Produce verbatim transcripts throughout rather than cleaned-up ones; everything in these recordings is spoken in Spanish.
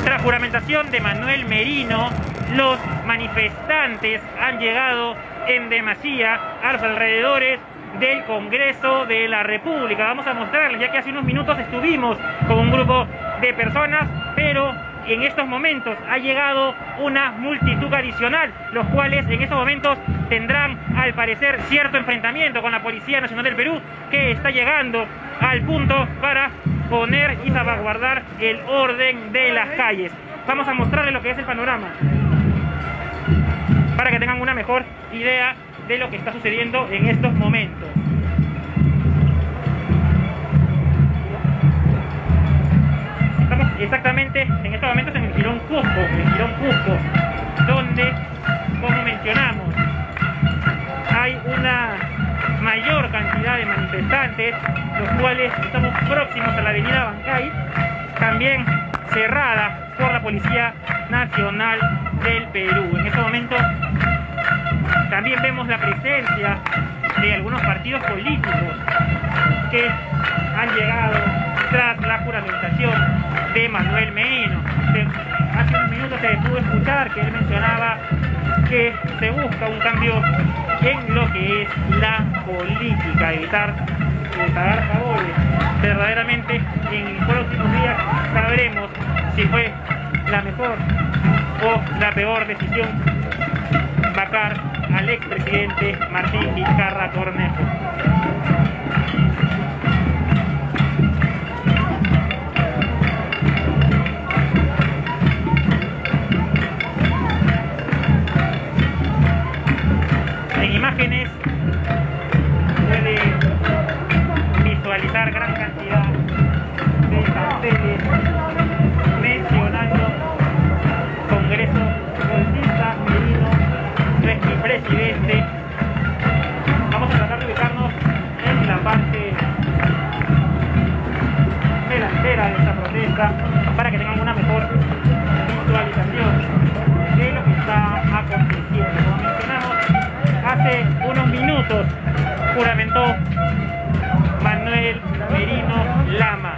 Tras juramentación de Manuel Merino, los manifestantes han llegado en demasía a los alrededores del Congreso de la República. Vamos a mostrarles, ya que hace unos minutos estuvimos con un grupo de personas, pero en estos momentos ha llegado una multitud adicional, los cuales en estos momentos tendrán, al parecer, cierto enfrentamiento con la Policía Nacional del Perú, que está llegando al punto para poner y salvaguardar el orden de las calles. Vamos a mostrarles lo que es el panorama, para que tengan una mejor idea de lo que está sucediendo en estos momentos. Estamos exactamente en estos momentos en el Jirón Cusco, el Jirón Cusco, donde, como mencionamos, hay una mayor cantidad de manifestantes, los cuales estamos próximos a la avenida Bancay, también cerrada por la Policía Nacional del Perú. En este momento también vemos la presencia de algunos partidos políticos que han llegado tras la juramentación de Manuel Merino. Hace unos minutos se pudo escuchar que él mencionaba que se busca un cambio en lo que es la política, evitar eh, pagar favores. Verdaderamente en los próximos días sabremos si fue la mejor o la peor decisión vacar al expresidente Martín Vizcarra Cornejo. En imágenes puede visualizar gran cantidad de carteles mencionando Congreso Golpista, Merino no es mi presidente. Vamos a tratar de ubicarnos en la parte delantera de esta protesta para que tengan una mejor visualización de lo que está aconteciendo. Como mencionamos, hace unos minutos juramentó Manuel Merino Lama.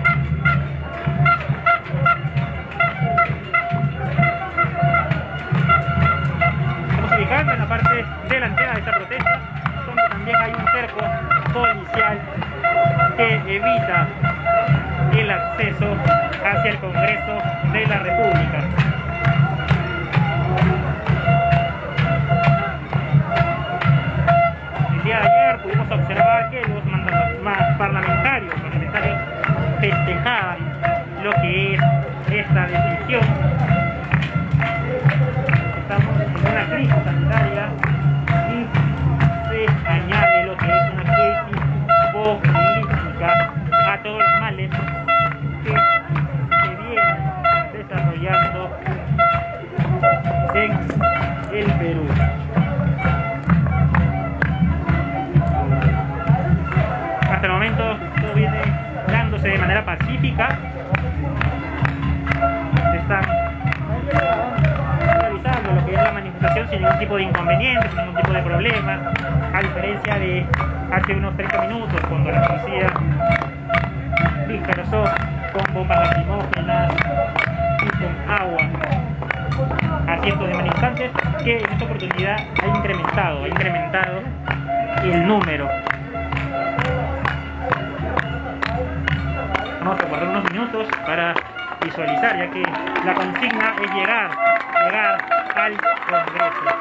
Estamos ubicando en la parte delantera de esta protesta, donde también hay un cerco policial que evita el acceso hacia el Congreso de la República. El día de ayer pudimos observar que los parlamentarios, parlamentarios festejaban lo que es esta decisión. Estamos en una crisis sanitaria y se añade lo que es una crisis política a todos los males que se vienen desarrollando en el Perú. Hasta el momento todo viene dándose de manera pacífica. Se están realizando lo que es la manifestación sin ningún tipo de inconveniente, sin ningún tipo de problema, a diferencia de hace unos treinta minutos cuando la policía dispersó con bombas lacrimógenas y con agua a cientos de manifestantes, que en esta oportunidad ha incrementado, ha incrementado el número. Vamos a guardar unos minutos para visualizar, ya que la consigna es llegar, llegar al Congreso.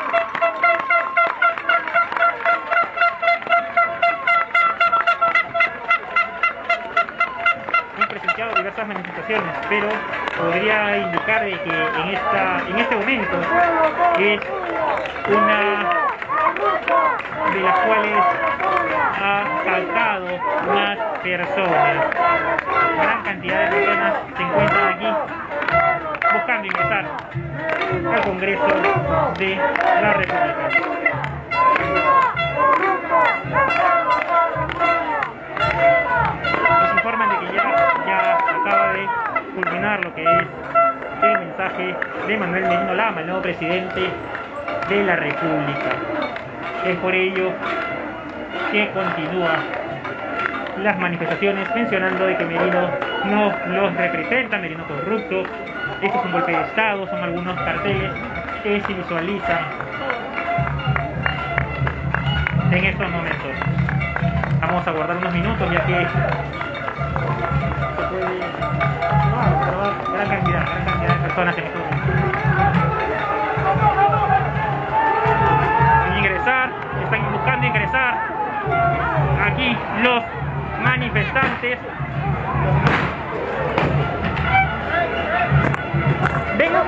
Hemos presenciado diversas manifestaciones, pero podría indicar de que en, esta, en este momento es una de las cuales ha saltado más personas. Gran cantidad de personas se encuentran aquí buscando ingresar al Congreso de la República. Nos informan de que ya, ya acaba de culminar lo que es el mensaje de Manuel Merino Lama, el nuevo presidente de la República. Es por ello que continúa las manifestaciones mencionando de que Merino no los representan, Merino corrupto, esto es un golpe de Estado, son algunos carteles que se visualizan en estos momentos. Vamos a guardar unos minutos ya que se puede no, observar gran cantidad, gran cantidad de personas en estos momentos. Ingresar, están buscando ingresar aquí los manifestantes. Venga.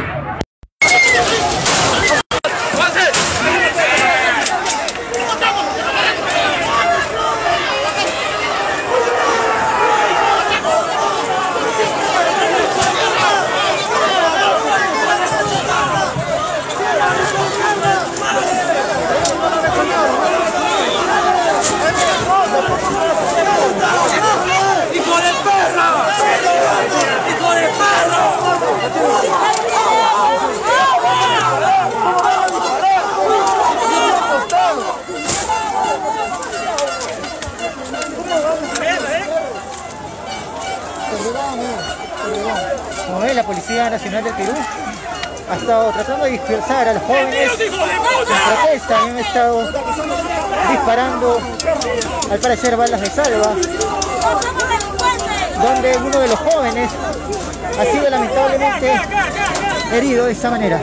Como ves, la Policía Nacional del Perú ha estado tratando de dispersar a los jóvenes en protesta y han estado disparando, al parecer, balas de salva, donde uno de los jóvenes ha sido lamentablemente herido de esta manera.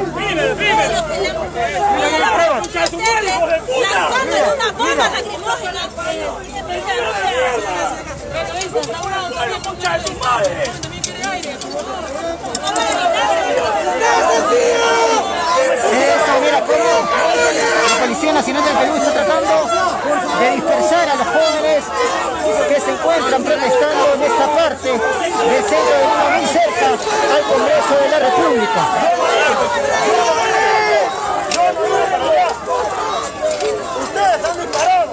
Eso, mira cómo la Policía Nacional del Perú está tratando de dispersar a los jóvenes que se encuentran protestando en esta parte del centro de Lima, muy cerca al Congreso de la República. Ustedes están disparados.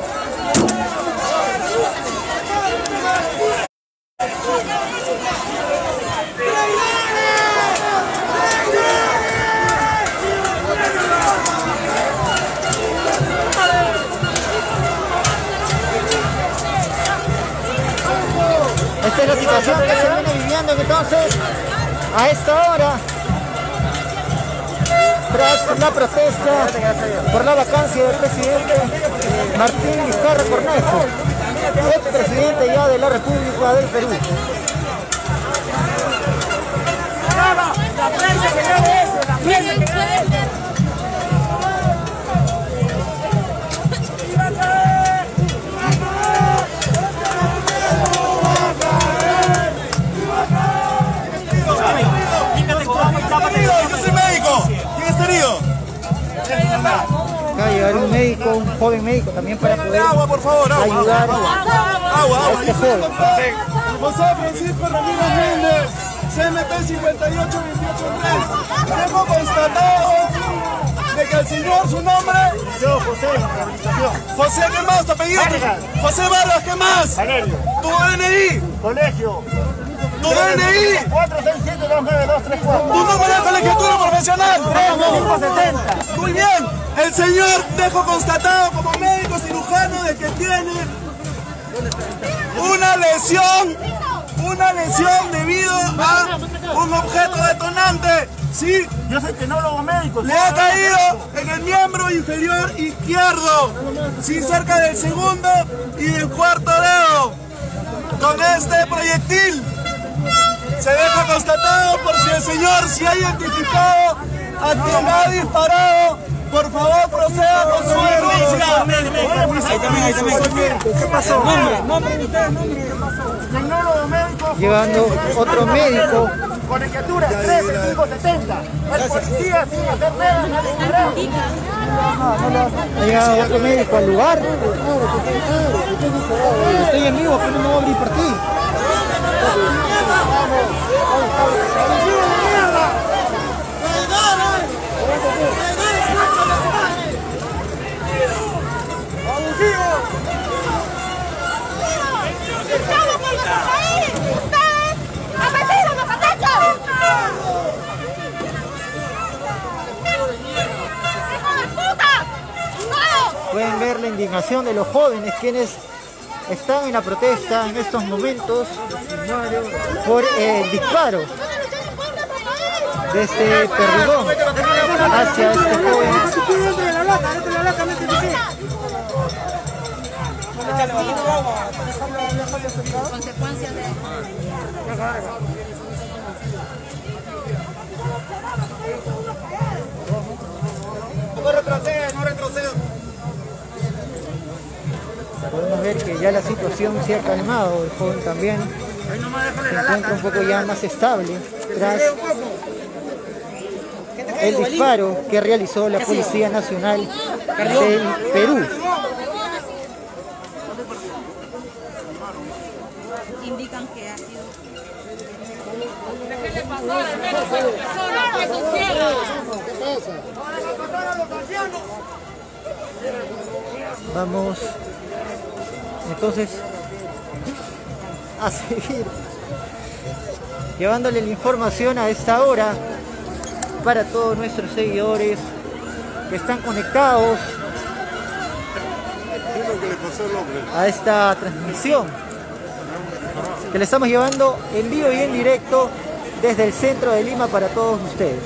Esta es la situación que se viene viviendo entonces a esta hora, tras la protesta por la vacancia del presidente Martín Vizcarra Cornejo, ex presidente ya de la República del Perú. La prensa que lleve eso, la prensa que lleve eso. Yo soy médico. ¿Quién está herido? Acá va a llegar un médico, un joven médico también para poder agua, por favor, agua, ayudar agua, agua, a este joven. José Francisco Ramírez Méndez, C M P cincuenta y ocho veintiocho tres. Dejo constatado de que el señor, su nombre. Yo, José, rehabilitación. José, ¿qué más? ¿Tu apellido? Vargas. José Vargas, ¿qué más? Valerio. ¿Tu D N I? Colegio. ¿Tu D N I? cuatro seis siete dos nueve dos tres cuatro. ¿Tu número de colegiatura profesional? tres cinco setenta. Muy bien, el señor dejó constatado como médico cirujano de que tiene una lesión, una lesión debido a un objeto detonante, ¿sí? Yo soy tecnólogo médico. Le ha caído en el miembro inferior izquierdo, sí, cerca del segundo y del cuarto dedo. Con este proyectil se deja constatado por si el señor se ha identificado a quien ha disparado. Por favor, proceda con su denuncia. Ahí también, ahí también. ¿Qué pasó? Nombre, nombre de usted, nombre. ¿Qué pasó? Tecnólogo médico. Llegando otro médico. Colegiatura tres cinco setenta. El policía sin hacer nada, no ha disparado. Ha llegado otro médico al lugar. Estoy en vivo, pero no me voy a abrir por ti. Pueden ver la indignación de los jóvenes quienes están en la protesta en estos momentos. por el disparo de este perdigón hacia este joven. Consecuencias de... No retroceda, no retroceda. Podemos ver que ya la situación se ha calmado, el joven también se encuentra un poco ya más estable tras el disparo que realizó la Policía Nacional del Perú. Indican que ha sido... ¿Qué le pasó a las menos a las personas que son ciegas? ¿Qué pasa? Vamos entonces a seguir llevándole la información a esta hora para todos nuestros seguidores que están conectados a esta transmisión que le estamos llevando en vivo y en directo desde el centro de Lima para todos ustedes.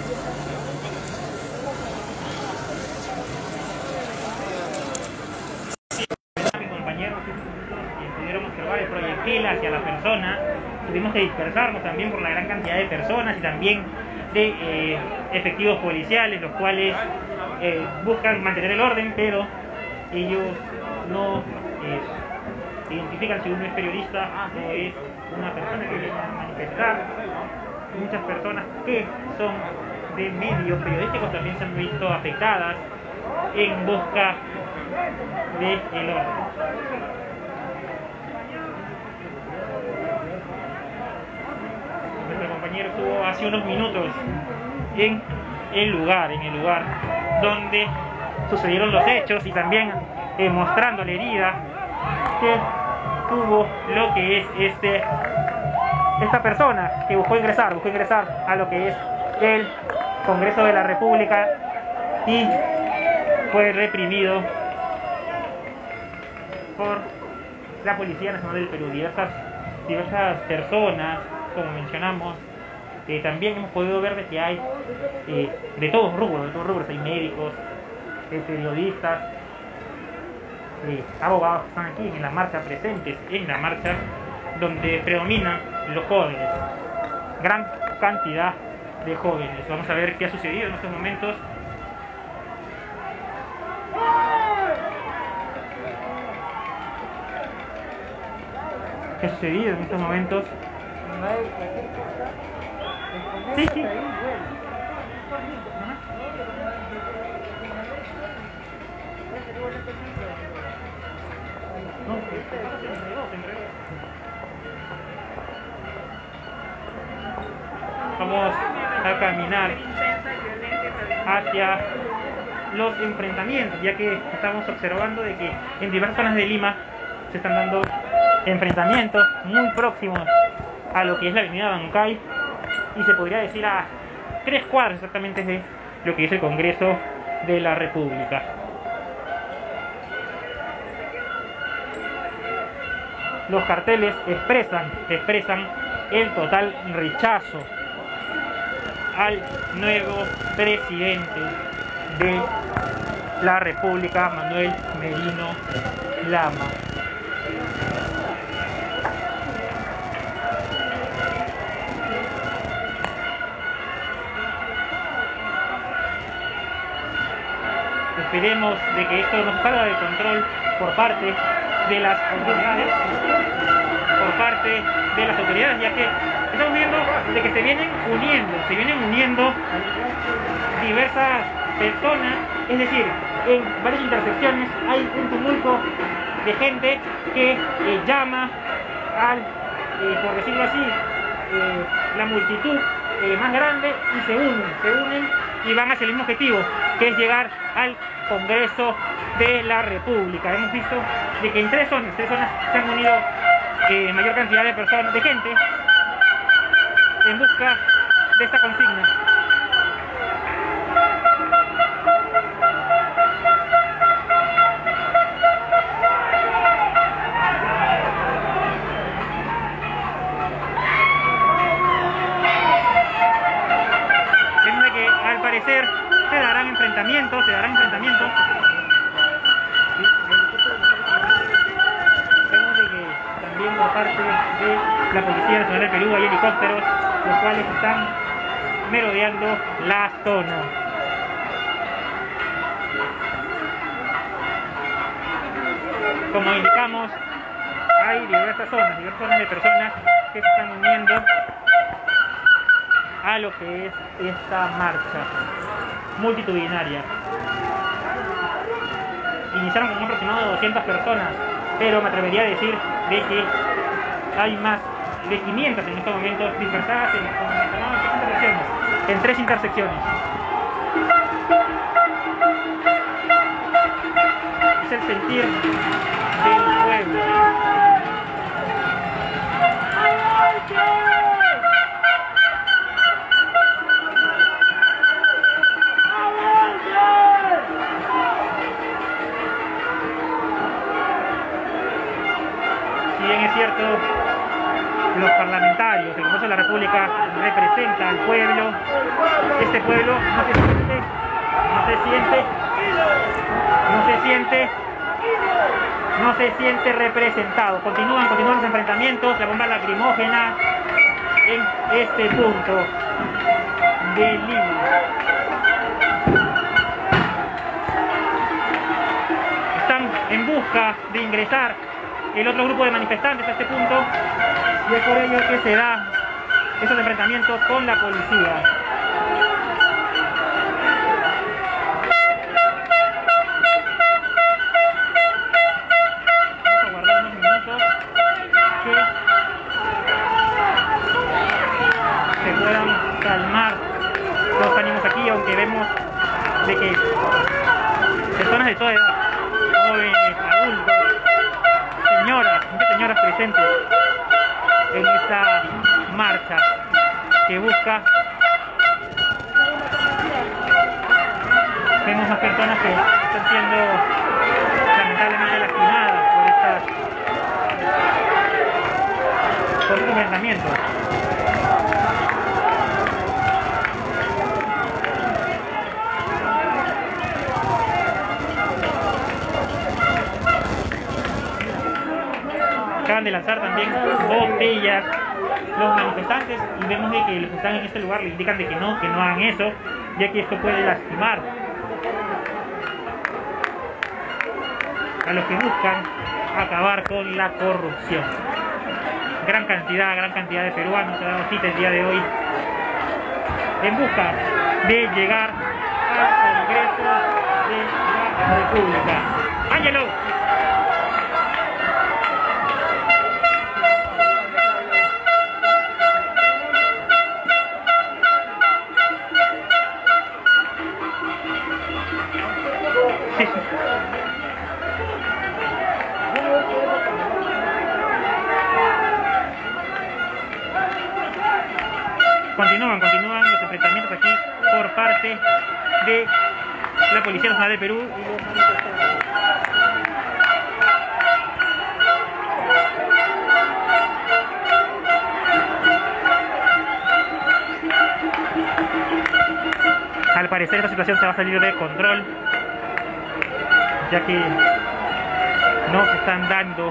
Hacia la persona, tuvimos que dispersarnos también por la gran cantidad de personas y también de eh, efectivos policiales, los cuales eh, buscan mantener el orden, pero ellos no eh, identifican si uno es periodista o es una persona que viene a manifestar. Muchas personas que son de medios periodísticos también se han visto afectadas en busca del orden. Nuestro compañero estuvo hace unos minutos en el lugar, en el lugar donde sucedieron los hechos y también eh, mostrando la herida que tuvo lo que es este esta persona que buscó ingresar, buscó ingresar a lo que es el Congreso de la República y fue reprimido por la Policía Nacional del Perú. Diversas, diversas personas, como mencionamos, eh, también hemos podido ver de que hay eh, de todos rubros, de todos rubros, hay médicos, eh, periodistas, eh, abogados que están aquí en la marcha, presentes en la marcha, donde predominan los jóvenes, gran cantidad de jóvenes. Vamos a ver qué ha sucedido en estos momentos. ¿Qué ha sucedido en estos momentos? Sí, sí. Vamos a caminar hacia los enfrentamientos, ya que estamos observando de que en diversas zonas de Lima se están dando enfrentamientos muy próximos a lo que es la avenida Bancay y se podría decir a tres cuadras exactamente de lo que es el Congreso de la República. Los carteles expresan, expresan el total rechazo al nuevo presidente de la República, Manuel Merino Lama. Esperemos de que esto no salga de control por parte de las autoridades, por parte de las autoridades, ya que estamos viendo de que se vienen uniendo, se vienen uniendo diversas personas, es decir, en varias intersecciones hay un tumulto de gente que eh, llama al, eh, por decirlo así, eh, la multitud eh, más grande y se unen, se unen y van hacia el mismo objetivo, que es llegar al Congreso de la República. Hemos visto de que en tres zonas, tres zonas se han unido eh, mayor cantidad de personas, de gente, en busca de esta consigna. enfrentamientos, se darán enfrentamientos. Vemos de que también por parte de la Policía Nacional del Perú hay helicópteros, los cuales están merodeando la zona. Como indicamos, hay diversas zonas, diversas zonas de personas que se están uniendo a lo que es esta marcha multitudinaria. Iniciaron con un aproximado de doscientas personas, pero me atrevería a decir de que hay más de quinientas en estos momentos dispersadas en, en, en tres intersecciones. Es el sentir del pueblo. Si bien es cierto, los parlamentarios, el Congreso de la República representa al pueblo, este pueblo no se siente, no se siente, no se siente, no se siente representado. Continúan, continúan los enfrentamientos, la bomba lacrimógena en este punto de Lima. Están en busca de ingresar el otro grupo de manifestantes a este punto, y es por ello que se da estos enfrentamientos con la policía. Vamos a guardar unos minutos que se puedan calmar los ánimos aquí, aunque vemos de que personas de toda edad, jóvenes, adultos, señoras, muchas señoras presentes en esta marcha que busca. Vemos más personas que están siendo lamentablemente lastimadas por estas por estos enfrentamientos. Acaban de lanzar también botellas los manifestantes, y vemos de que los que están en este lugar le indican de que no, que no hagan eso, ya que esto puede lastimar a los que buscan acabar con la corrupción. Gran cantidad, gran cantidad de peruanos se han dado cita el día de hoy en busca de llegar al Congreso de la República. ¡Ángelo! Continúan, continúan los enfrentamientos aquí por parte de la Policía Nacional del Perú y los manifestantes. Al parecer esta situación se va a salir de control, ya que no se están dando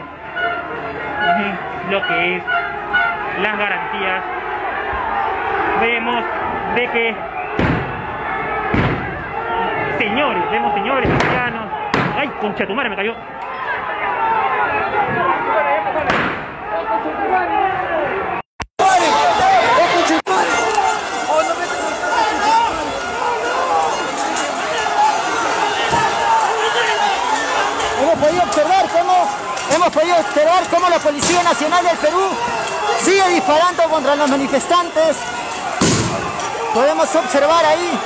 lo que es las garantías. Vemos de que señores, vemos señores ancianos. Ay, concha tu madre, me cayó. Hemos podido observar cómo hemos podido observar cómo la Policía Nacional del Perú sigue disparando contra los manifestantes. Podemos observar ahí,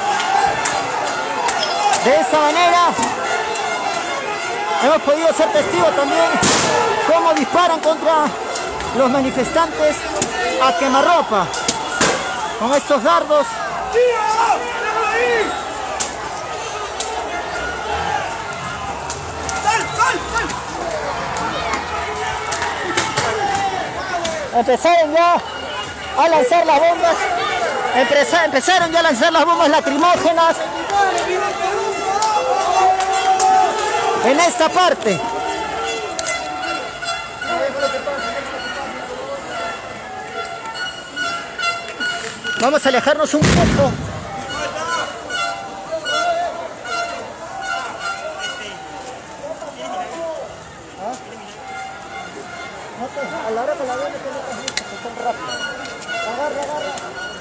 de esa manera, hemos podido ser testigos también cómo disparan contra los manifestantes a quemarropa con estos dardos. Empezaron ya a lanzar las bombas. Empeza, empezaron ya a lanzar las bombas lacrimógenas en esta parte. Vamos a alejarnos un poco. A la hora que la vean, que son rápidos. Agarra, agarra.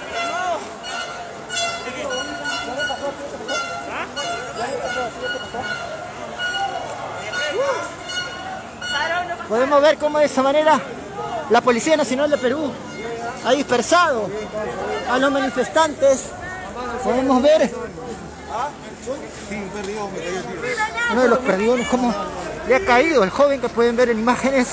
Podemos ver cómo de esa manera la Policía Nacional de Perú ha dispersado a los manifestantes. Podemos ver uno de los perdigones como le ha caído el joven, que pueden ver en imágenes.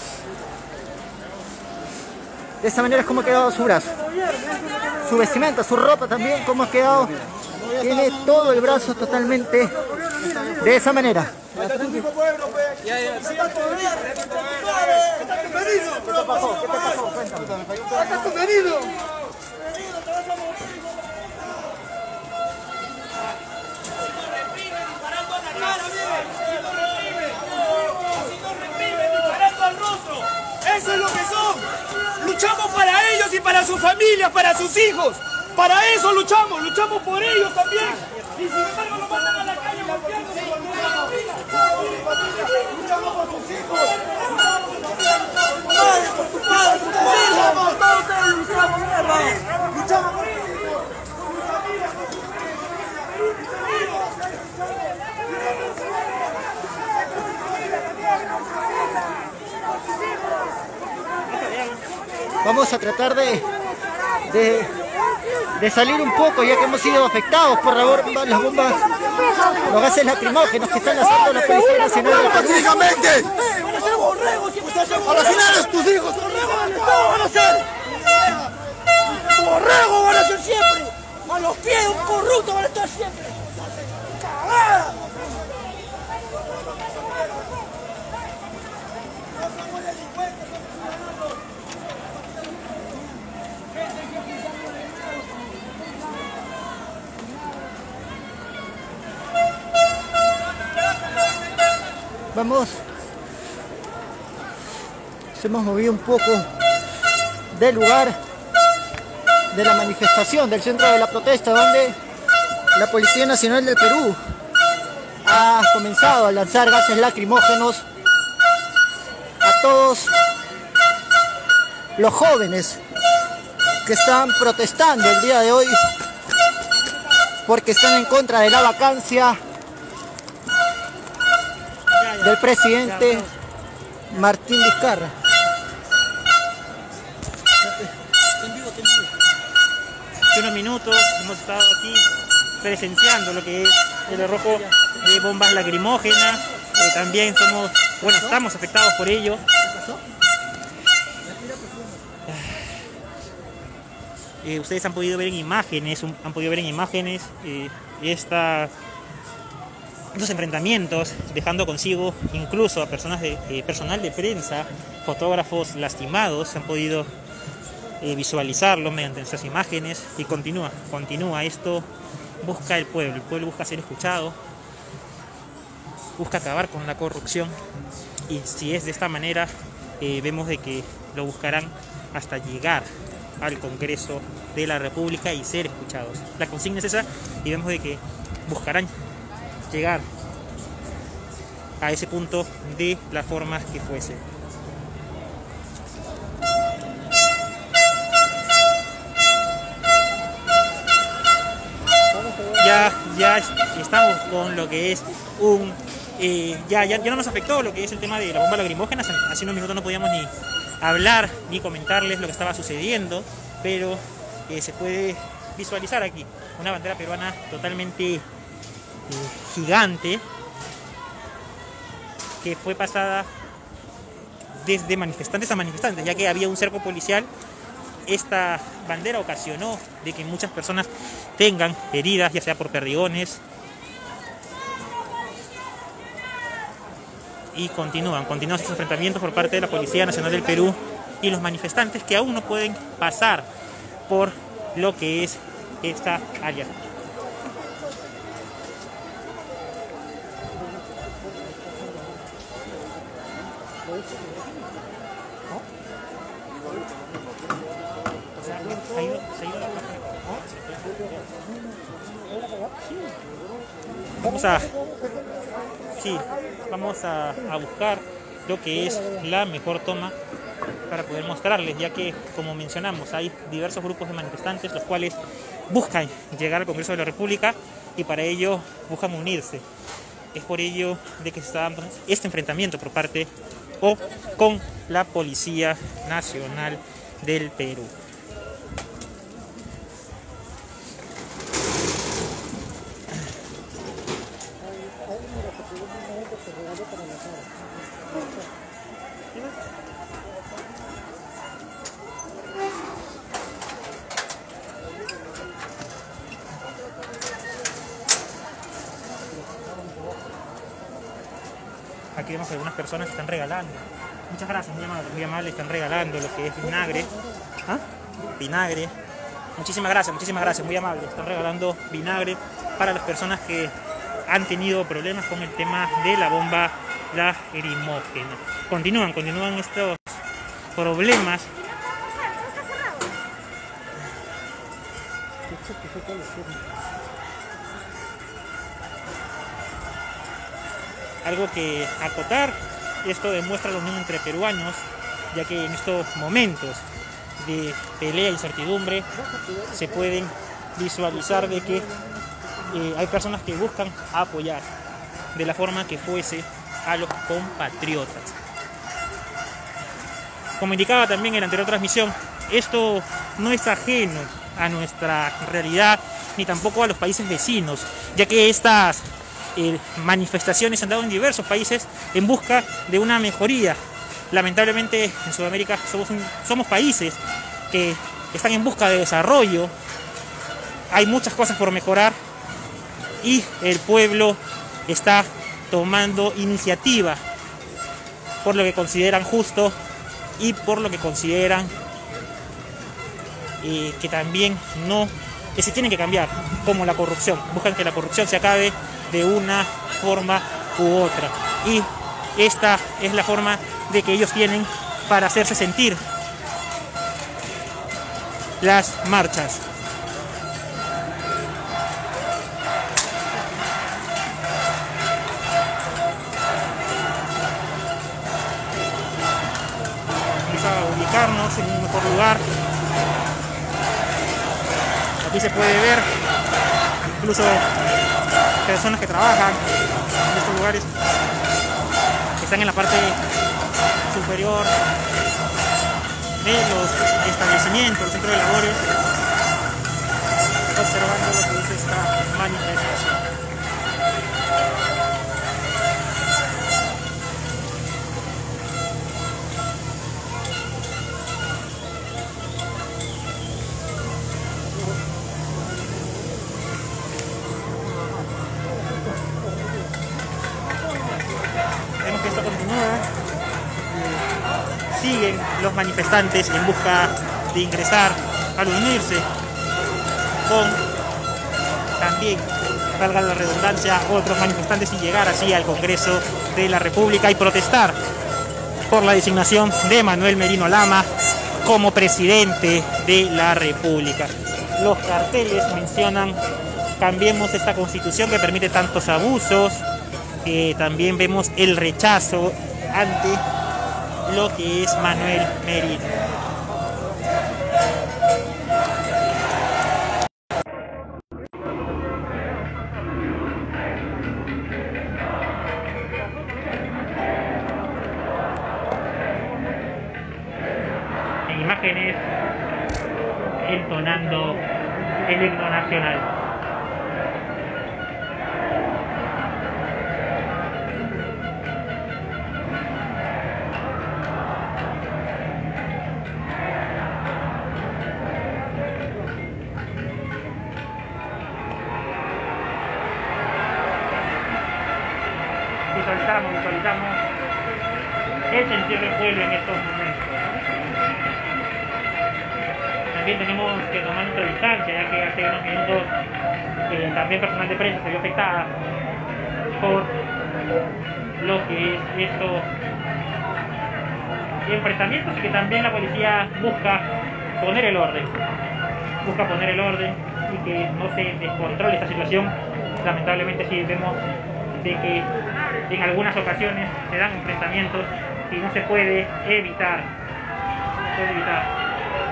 De esa manera es como ha quedado su brazo, su vestimenta, su ropa también, como ha quedado. Tiene todo el brazo totalmente de esa manera. Eso es lo que son. Luchamos para ellos y para sus familias, para sus hijos. Para eso luchamos, luchamos por ellos también. Y sin embargo nos mandan a la calle golpeándose por nuestra familia. Luchamos por sus hijos. Madre, por tu padre, por tus hijos. Todos ustedes luchamos, mierda. Luchamos por sus hijos. Por sus familias, por sus Vamos a tratar de, de, de salir un poco, ya que hemos sido afectados por la bomba, las bombas, los gases lacrimógenos que están lanzando la Policía Nacional de Perú. ¡Pacíficamente! ¡A las finales tus hijos! ¡Borregos del Estado van a ser! ¡Borregos van a ser siempre! ¡A los pies de un corrupto van a estar siempre! ¡Cagada! Vamos, nos hemos movido un poco del lugar de la manifestación, del centro de la protesta, donde la Policía Nacional del Perú ha comenzado a lanzar gases lacrimógenos a todos los jóvenes que están protestando el día de hoy porque están en contra de la vacancia del presidente Martín Vizcarra. Hace unos minutos hemos estado aquí presenciando lo que es el arrojo de bombas lacrimógenas. Eh, también somos, bueno, estamos afectados por ello. Eh, ustedes han podido ver en imágenes, han podido ver en imágenes eh, esta estos enfrentamientos, dejando consigo incluso a personas de, eh, personal de prensa, fotógrafos lastimados. Se han podido eh, visualizarlo mediante estas imágenes y continúa, continúa. Esto busca el pueblo, el pueblo busca ser escuchado, busca acabar con la corrupción, y si es de esta manera, eh, vemos de que lo buscarán hasta llegar al Congreso de la República y ser escuchados. La consigna es esa, y vemos de que buscarán llegar a ese punto de la forma que fuese. Ya, ya estamos con lo que es un... Eh, ya, ya, ya no nos afectó lo que es el tema de la bomba lacrimógena. Hace unos minutos no podíamos ni hablar ni comentarles lo que estaba sucediendo, pero eh, se puede visualizar aquí una bandera peruana totalmente Eh, gigante, que fue pasada desde manifestantes a manifestantes, ya que había un cerco policial. Esta bandera ocasionó de que muchas personas tengan heridas, ya sea por perdigones, y continúan, continúan estos enfrentamientos por parte de la Policía Nacional del Perú y los manifestantes, que aún no pueden pasar por lo que es esta área. ¿Se ha ido, se ha ido la cámara? Sí. Vamos a, sí, vamos a, a buscar lo que es la mejor toma para poder mostrarles, ya que, como mencionamos, hay diversos grupos de manifestantes los cuales buscan llegar al Congreso de la República y para ello buscan unirse. Es por ello de que se está dando este enfrentamiento por parte o con la Policía Nacional del Perú. Aquí vemos algunas personas que están regalando. Muchas gracias, muy amable, muy amable, están regalando lo que es vinagre. ¿Ah? Vinagre. Muchísimas gracias, muchísimas gracias, muy amable. Están regalando vinagre para las personas que han tenido problemas con el tema de la bomba lacrimógena. Continúan, continúan estos problemas. Algo que acotar, esto demuestra la unión entre peruanos, ya que en estos momentos de pelea e incertidumbre se pueden visualizar de que eh, hay personas que buscan apoyar de la forma que fuese a los compatriotas. Como indicaba también en la anterior transmisión, esto no es ajeno a nuestra realidad ni tampoco a los países vecinos, ya que estas Eh, manifestaciones han dado en diversos países en busca de una mejoría. Lamentablemente en Sudamérica somos, un, somos países que están en busca de desarrollo, hay muchas cosas por mejorar y el pueblo está tomando iniciativa por lo que consideran justo y por lo que consideran eh, que también no, que se tienen que cambiar, como la corrupción. Buscan que la corrupción se acabe de una forma u otra, y esta es la forma de que ellos tienen para hacerse sentir las marchas. Vamos a ubicarnos en un mejor lugar. Aquí se puede ver incluso personas que trabajan en estos lugares, que están en la parte superior de los establecimientos, los centros de labores, observando lo que es esta manifestación. Esto continúa, siguen los manifestantes en busca de ingresar, al unirse con también, valga la redundancia, otros manifestantes y llegar así al Congreso de la República y protestar por la designación de Manuel Merino Lama como presidente de la República. Los carteles mencionan: cambiemos esta constitución que permite tantos abusos. Eh, también vemos el rechazo ante lo que es Manuel Merino. En imágenes entonando el himno nacional. Visualizamos, visualizamos el sentir del pueblo en estos momentos. también tenemos que tomar nuestra distancia, ya que hace unos minutos eh, también personal de prensa se vio afectada por lo que es estos enfrentamientos, y que también la policía busca poner el orden, busca poner el orden y que no se descontrole esta situación. Lamentablemente sí vemos de que en algunas ocasiones se dan enfrentamientos y no se puede evitar, no se puede evitar.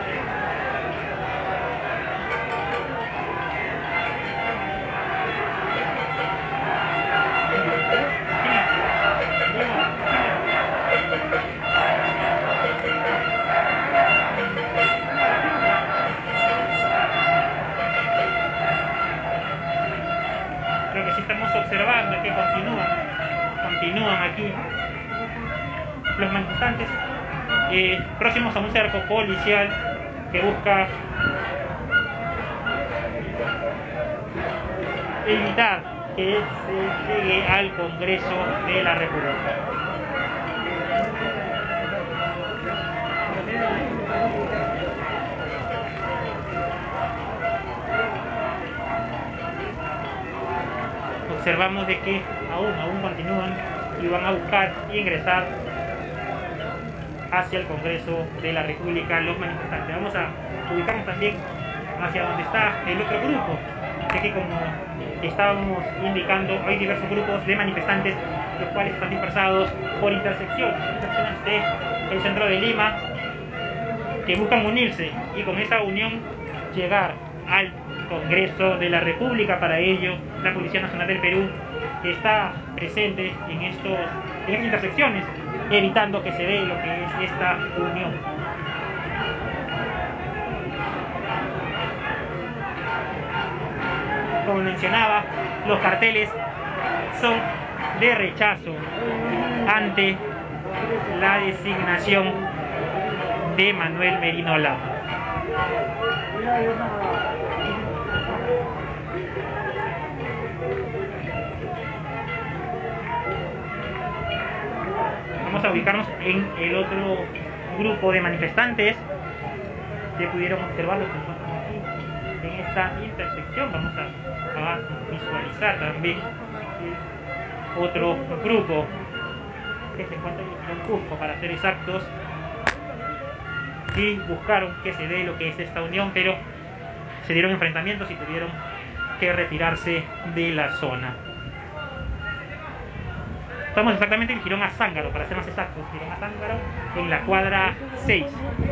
Lo que sí estamos observando es que continúan, continúan aquí los manifestantes eh, próximos a un cerco policial que busca evitar que se llegue al Congreso de la República. Observamos de que aún, aún continúan y van a buscar ingresar hacia el Congreso de la República los manifestantes. Vamos a ubicarnos también hacia donde está el otro grupo, ya que como estábamos indicando, hay diversos grupos de manifestantes, los cuales están dispersados por intersecciones, intersecciones del centro de Lima, que buscan unirse y con esa unión llegar al Congreso de la República. Para ello, la Policía Nacional del Perú está presente en, estos, en estas intersecciones, evitando que se dé lo que es esta unión. Como mencionaba, los carteles son de rechazo ante la designación de Manuel Merino Lama. Vamos a ubicarnos en el otro grupo de manifestantes que pudieron observarlo aquí en esta intersección. Vamos a, a visualizar también otro grupo que se encuentra en el Cusco, para ser exactos, y buscaron que se dé lo que es esta unión, pero se dieron enfrentamientos y tuvieron que retirarse de la zona. Estamos exactamente en Girón Azángaro, para ser más exactos, Girón Azángaro, en la cuadra seis.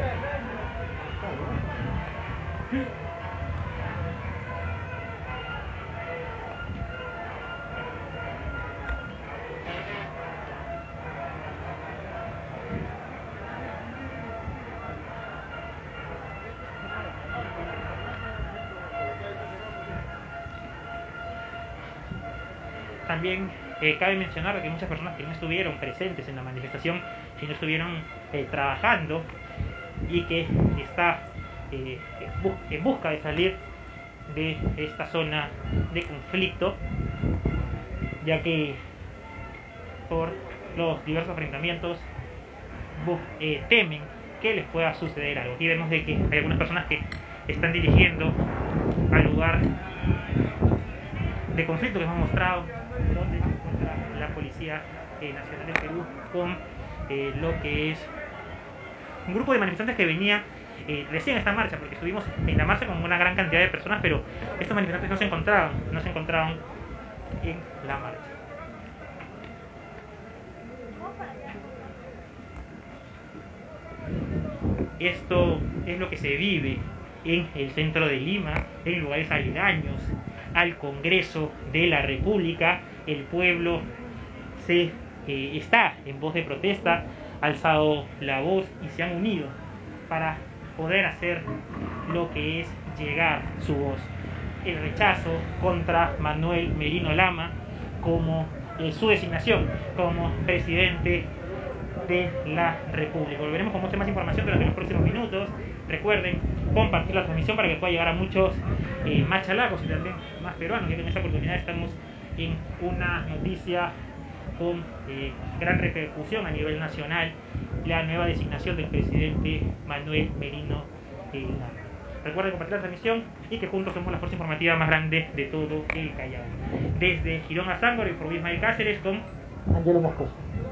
También eh, cabe mencionar que muchas personas que no estuvieron presentes en la manifestación, que no estuvieron eh, trabajando y que está eh, en busca de salir de esta zona de conflicto, ya que por los diversos enfrentamientos eh, temen que les pueda suceder algo. Aquí vemos de que hay algunas personas que están dirigiendo al lugar de conflicto que hemos mostrado, donde se encuentra la Policía eh, Nacional del Perú con eh, lo que es un grupo de manifestantes que venía eh, recién a esta marcha, porque estuvimos en la marcha con una gran cantidad de personas, pero estos manifestantes no se encontraban, no se encontraban en la marcha. Esto es lo que se vive en el centro de Lima, en lugares aledaños al Congreso de la República. El pueblo se eh, está en voz de protesta, ha alzado la voz y se han unido para poder hacer lo que es llegar su voz, el rechazo contra Manuel Merino Lama como eh, su designación como presidente de la República. Volveremos con mucha más información durante los próximos minutos. Recuerden compartir la transmisión para que pueda llegar a muchos eh, más chalacos y también más peruanos, ya que en esta oportunidad estamos en una noticia con eh, gran repercusión a nivel nacional, la nueva designación del presidente Manuel Merino Lama. Recuerden compartir la transmisión y que juntos somos la fuerza informativa más grande de todo el Callao. Desde Girón a Sángora y por Ismael Cáceres con Angelo Moscoso.